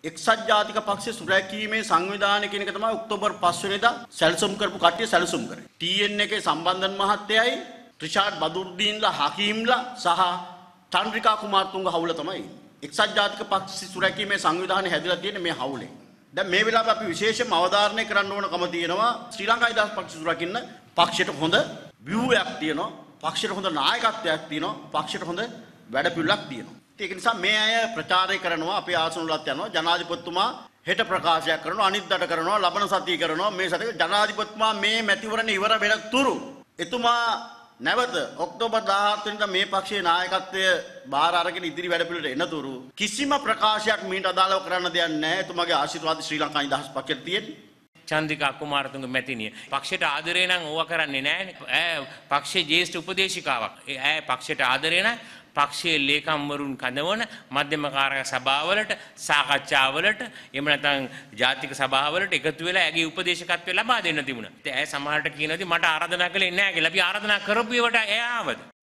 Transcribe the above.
එක්සත් ජාතික පක්ෂයේ සුරැකීමේ සංවිධානය කියන එක තමයි ඔක්තෝබර් 5 වෙනිදා සැලසුම් කරපු කට්ටිය සැලසුම් කරේ. TN එකේ සම්බන්ධන් මහත්තයයි ත්‍රිෂාඩ් බදුර්දීන්ලා හකීම්ලා සහ චන්ද්‍රිකා කුමාරතුංග හවුල තමයි. එක්සත් ජාතික පක්ෂයේ සුරැකීමේ සංවිධානය හැදිලා තියෙන්නේ මේ හවුලේ. දැන් මේ වෙලාවේ අපි විශේෂයෙන්ම අවධාරණය කරන්න ඕනකම තියෙනවා ශ්‍රී ලංකා නිදහස් පක්ෂය සුරකින්න පක්ෂයට හොඳ ව්‍යුහයක් තියෙනවා. පක්ෂයට හොඳ නායකත්වයක් තියෙනවා. පක්ෂයට හොඳ වැඩපිළිවෙලක් තියෙනවා. ඒක නිසා මේ අය ප්‍රචාරය කරනවා අපේ ආසනවලත් යනවා ජනාධිපතිතුමා හෙට ප්‍රකාශයක් කරනවා අනිද්දාට කරනවා ලබන සතිය කරනවා මේ සතිය ජනාධිපතිතුමා මේ මැතිවරණ ඉවර වෙන තුරු එතුමා නැවත ඔක්තෝබර් 17 වෙනිදා මේ පක්ෂයේ නායකත්වය බාර අරගෙන ඉදිරි වැඩපිළිවෙලට එනතුරු කිසිම ප්‍රකාශයක් මීට අදාළව කරන්න දෙයක් නැහැ. එතුමාගේ ආශිර්වාද ශ්‍රී ලංකා නිදහස් පක්ෂයට තියෙන්නේ. චන්ද්‍රිකා කුමාරතුංග මැතිණිය පක්ෂයට ආදරේ නම් ඕවා කරන්නේ නැහැනේ. ඈ පක්ෂයේ ජ්‍යෙෂ්ඨ උපදේශිකාවක්. ඈ පක්ෂයට ආදරේ නම් පක්ෂයේ ලේකම්වරුන් කඳවන මධ්‍යම කාරක සභාවලට සාකච්ඡාවලට එහෙම නැත්නම් ජාතික සභාවලට එකතු වෙලා ඇගේ උපදේශකත්වය ලබා දෙන්න තිබුණා. ඉතින් ඈ සමහරට කියනවාදී මට ආරාධනා කළේ නැහැ කියලා. අපි ආරාධනා කරපු ඒවට ඈ ආවද?